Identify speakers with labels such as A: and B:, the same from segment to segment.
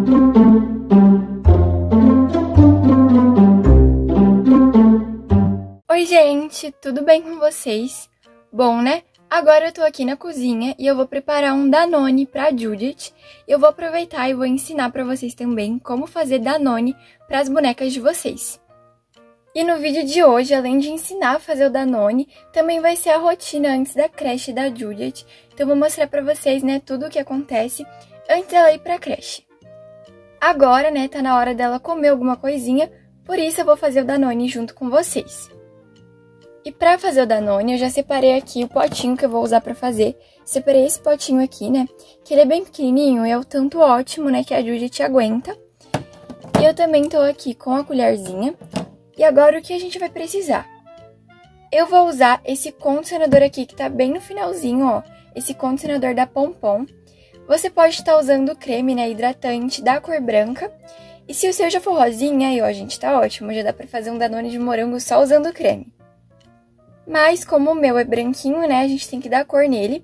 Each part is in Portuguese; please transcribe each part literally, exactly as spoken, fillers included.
A: Oi, gente, tudo bem com vocês? Bom, né? Agora eu tô aqui na cozinha e eu vou preparar um Danone pra Judith. E eu vou aproveitar e vou ensinar pra vocês também como fazer Danone pras bonecas de vocês. E no vídeo de hoje, além de ensinar a fazer o Danone, também vai ser a rotina antes da creche da Judith. Então eu vou mostrar pra vocês, né, tudo o que acontece antes dela ir pra creche. Agora, né, tá na hora dela comer alguma coisinha, por isso eu vou fazer o Danone junto com vocês. E pra fazer o Danone, eu já separei aqui o potinho que eu vou usar pra fazer. Separei esse potinho aqui, né, que ele é bem pequenininho e é o tanto ótimo, né, que a Judith aguenta. E eu também tô aqui com a colherzinha. E agora o que a gente vai precisar? Eu vou usar esse condicionador aqui que tá bem no finalzinho, ó. Esse condicionador da Pompom. Você pode estar usando o creme, né, hidratante da cor branca. E se o seu já for rosinha, aí ó, gente, tá ótimo. Já dá pra fazer um Danone de morango só usando o creme. Mas como o meu é branquinho, né, a gente tem que dar cor nele.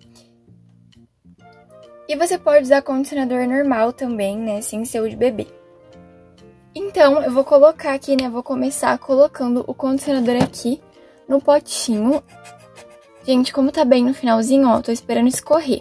A: E você pode usar condicionador normal também, né, sem ser o de bebê. Então, eu vou colocar aqui, né, vou começar colocando o condicionador aqui no potinho. Gente, como tá bem no finalzinho, ó, tô esperando escorrer.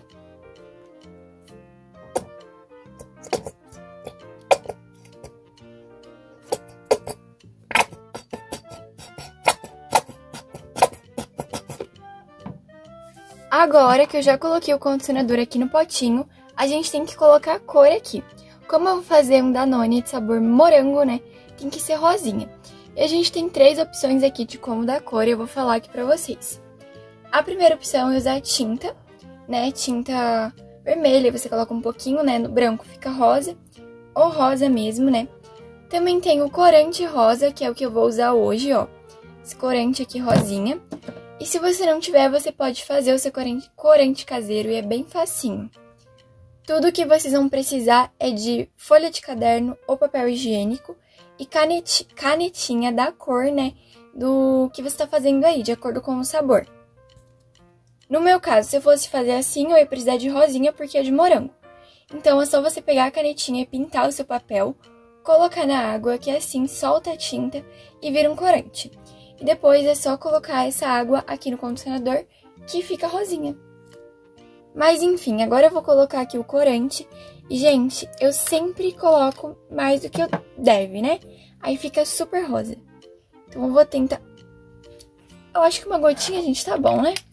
A: Agora que eu já coloquei o condicionador aqui no potinho, a gente tem que colocar a cor aqui. Como eu vou fazer um Danone de sabor morango, né, tem que ser rosinha. E a gente tem três opções aqui de como dar cor e eu vou falar aqui pra vocês. A primeira opção é usar tinta, né, tinta vermelha, você coloca um pouquinho, né, no branco fica rosa, ou rosa mesmo, né. Também tem o corante rosa, que é o que eu vou usar hoje, ó, esse corante aqui rosinha. E se você não tiver, você pode fazer o seu corante, corante caseiro e é bem facinho. Tudo que vocês vão precisar é de folha de caderno ou papel higiênico e caneti, canetinha da cor, né, do que você tá fazendo aí, de acordo com o sabor. No meu caso, se eu fosse fazer assim, eu ia precisar de rosinha porque é de morango. Então é só você pegar a canetinha e pintar o seu papel, colocar na água, que assim solta a tinta e vira um corante. E depois é só colocar essa água aqui no condicionador, que fica rosinha. Mas enfim, agora eu vou colocar aqui o corante. E, gente, eu sempre coloco mais do que eu deve, né? Aí fica super rosa. Então eu vou tentar... Eu acho que uma gotinha, gente, tá bom, né?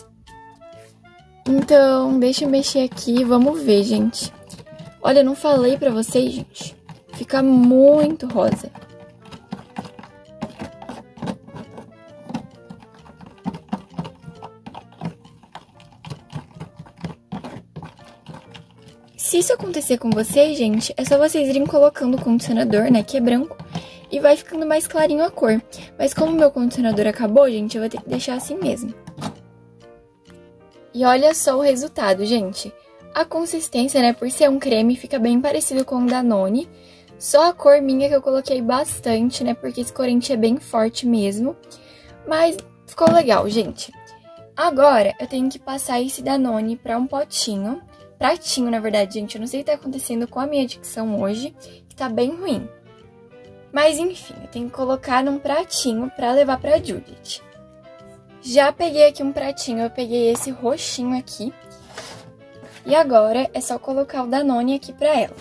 A: Então, deixa eu mexer aqui, vamos ver, gente. Olha, eu não falei pra vocês, gente. Fica muito rosa. Se isso acontecer com vocês, gente, é só vocês irem colocando o condicionador, né, que é branco, e vai ficando mais clarinho a cor. Mas como o meu condicionador acabou, gente, eu vou ter que deixar assim mesmo. E olha só o resultado, gente. A consistência, né, por ser um creme, fica bem parecido com o Danone. Só a cor minha que eu coloquei bastante, né, porque esse corante é bem forte mesmo. Mas ficou legal, gente. Agora, eu tenho que passar esse Danone pra um potinho... pratinho, na verdade, gente. Eu não sei o que tá acontecendo com a minha dicção hoje, que tá bem ruim. Mas, enfim, eu tenho que colocar num pratinho pra levar pra Judith. Já peguei aqui um pratinho, eu peguei esse roxinho aqui. E agora é só colocar o Danone aqui pra ela.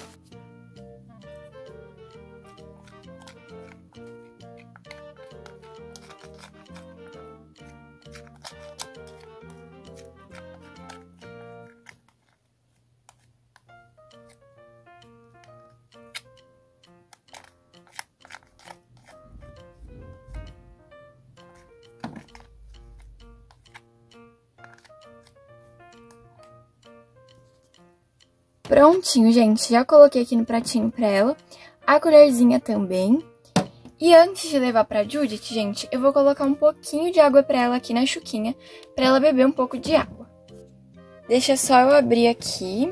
A: Prontinho, gente, já coloquei aqui no pratinho pra ela, a colherzinha também. E antes de levar pra Judith, gente, eu vou colocar um pouquinho de água pra ela aqui na chuquinha, pra ela beber um pouco de água. Deixa só eu abrir aqui.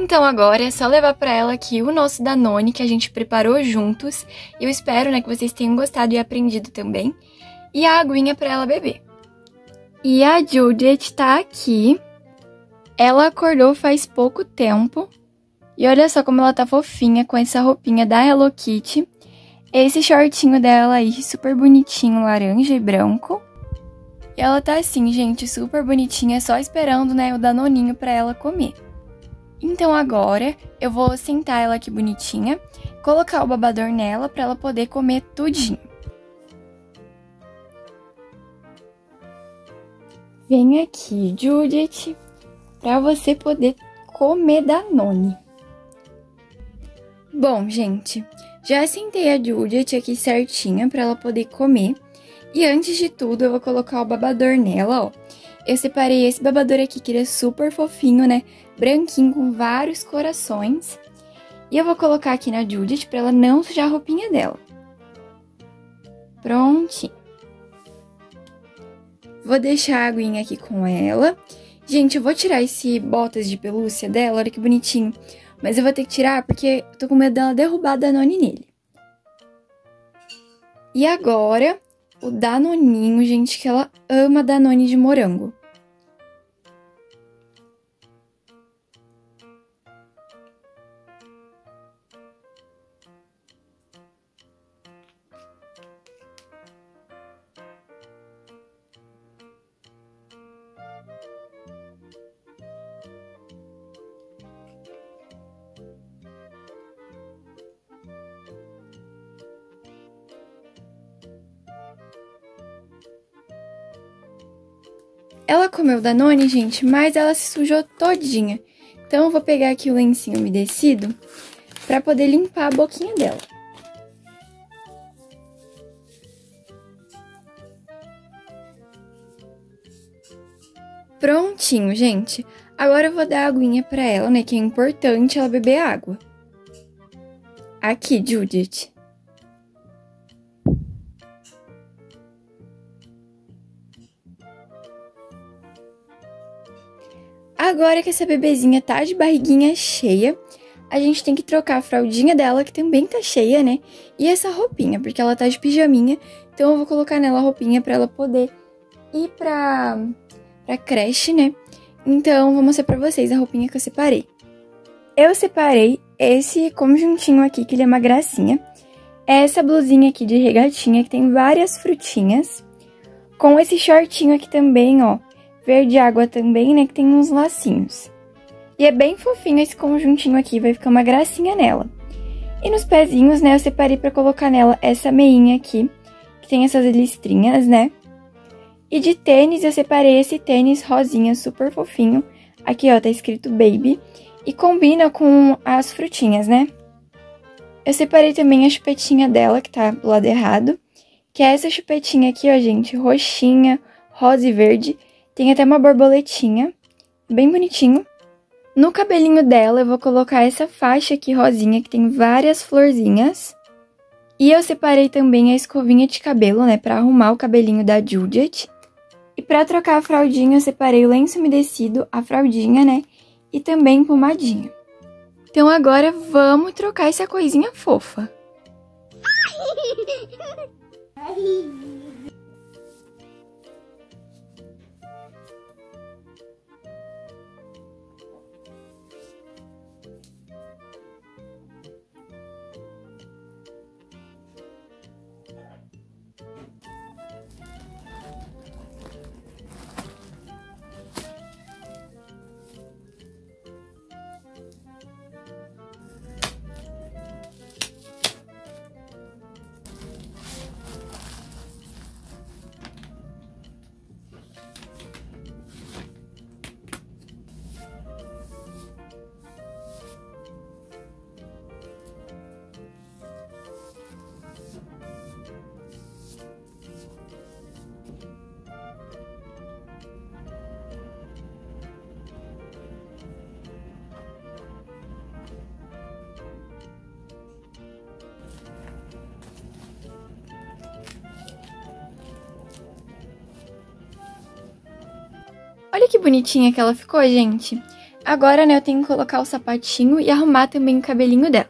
A: Então agora é só levar pra ela aqui o nosso Danone que a gente preparou juntos. Eu espero, né, que vocês tenham gostado e aprendido também. E a aguinha pra ela beber. E a Judith tá aqui. Ela acordou faz pouco tempo. E olha só como ela tá fofinha com essa roupinha da Hello Kitty. Esse shortinho dela aí, super bonitinho, laranja e branco. E ela tá assim, gente, super bonitinha, só esperando, né, o danoninho pra ela comer. Então agora eu vou sentar ela aqui bonitinha, colocar o babador nela pra ela poder comer tudinho. Vem aqui, Judith, pra você poder comer Danone. Bom, gente, já sentei a Judith aqui certinha pra ela poder comer. E antes de tudo, eu vou colocar o babador nela, ó. Eu separei esse babador aqui, que ele é super fofinho, né? Branquinho, com vários corações. E eu vou colocar aqui na Judith pra ela não sujar a roupinha dela. Prontinho. Vou deixar a aguinha aqui com ela. Gente, eu vou tirar esse botas de pelúcia dela, olha que bonitinho. Mas eu vou ter que tirar porque eu tô com medo dela derrubar a Danone nele. E agora, o Danoninho, gente, que ela ama Danone de morango. Ela comeu o Danone, gente, mas ela se sujou todinha. Então, eu vou pegar aqui o lencinho umedecido pra poder limpar a boquinha dela. Prontinho, gente. Agora eu vou dar a aguinha pra ela, né, que é importante ela beber água. Aqui, Judith. Agora que essa bebezinha tá de barriguinha cheia, a gente tem que trocar a fraldinha dela, que também tá cheia, né? E essa roupinha, porque ela tá de pijaminha, então eu vou colocar nela a roupinha pra ela poder ir pra, pra creche, né? Então, vou mostrar pra vocês a roupinha que eu separei. Eu separei esse conjuntinho aqui, que ele é uma gracinha. É essa blusinha aqui de regatinha, que tem várias frutinhas. Com esse shortinho aqui também, ó. Verde água também, né, que tem uns lacinhos. E é bem fofinho esse conjuntinho aqui, vai ficar uma gracinha nela. E nos pezinhos, né, eu separei pra colocar nela essa meinha aqui, que tem essas listrinhas, né. E de tênis, eu separei esse tênis rosinha super fofinho. Aqui, ó, tá escrito Baby. E combina com as frutinhas, né. Eu separei também a chupetinha dela, que tá do lado errado. Que é essa chupetinha aqui, ó, gente, roxinha, rosa e verde. Tem até uma borboletinha, bem bonitinho. No cabelinho dela, eu vou colocar essa faixa aqui rosinha, que tem várias florzinhas. E eu separei também a escovinha de cabelo, né, pra arrumar o cabelinho da Judith. E pra trocar a fraldinha, eu separei o lenço umedecido, a fraldinha, né, e também pomadinha. Então agora vamos trocar essa coisinha fofa. Olha que bonitinha que ela ficou, gente. Agora, né, eu tenho que colocar o sapatinho e arrumar também o cabelinho dela.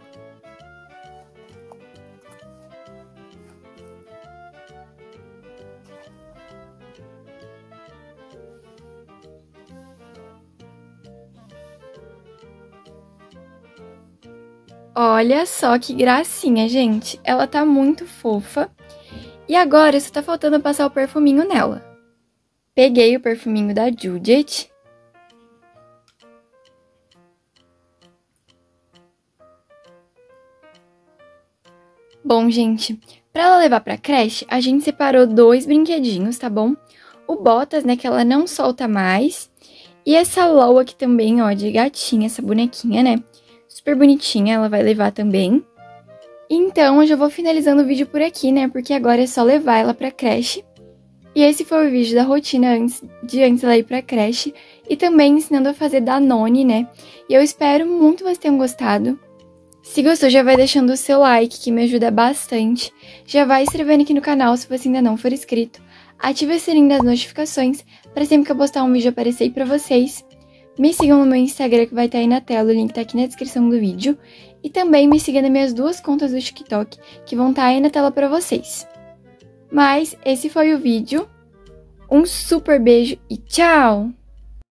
A: Olha só que gracinha, gente. Ela tá muito fofa. E agora só tá faltando passar o perfuminho nela. Peguei o perfuminho da Judith. Bom, gente, pra ela levar pra creche, a gente separou dois brinquedinhos, tá bom? O Botas, né, que ela não solta mais. E essa Lol aqui também, ó, de gatinha, essa bonequinha, né? Super bonitinha, ela vai levar também. Então, eu já vou finalizando o vídeo por aqui, né? Porque agora é só levar ela pra creche. E esse foi o vídeo da rotina antes, de antes dela ir pra creche. E também ensinando a fazer Danone, né? E eu espero muito que vocês tenham gostado. Se gostou, já vai deixando o seu like, que me ajuda bastante. Já vai se inscrevendo aqui no canal se você ainda não for inscrito. Ative o sininho das notificações para sempre que eu postar um vídeo aparecer aí pra vocês. Me sigam no meu Instagram, que vai estar aí na tela, o link tá aqui na descrição do vídeo. E também me sigam nas minhas duas contas do TikTok, que vão estar aí na tela pra vocês. Mas esse foi o vídeo. Um super beijo e tchau!